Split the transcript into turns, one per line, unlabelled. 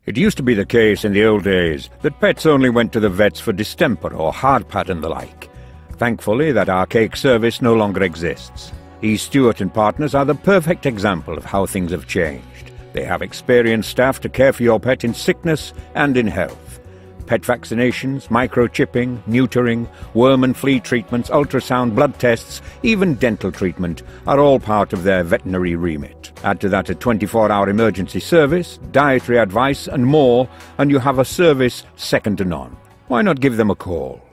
It used to be the case in the old days that pets only went to the vets for distemper or hard pat and the like. Thankfully, that archaic service no longer exists. E. Stewart and Partners are the perfect example of how things have changed. They have experienced staff to care for your pet in sickness and in health. Pet vaccinations, microchipping, neutering, worm and flea treatments, ultrasound, blood tests, even dental treatment are all part of their veterinary remit. Add to that a 24-hour emergency service, dietary advice and more, and you have a service second to none. Why not give them a call?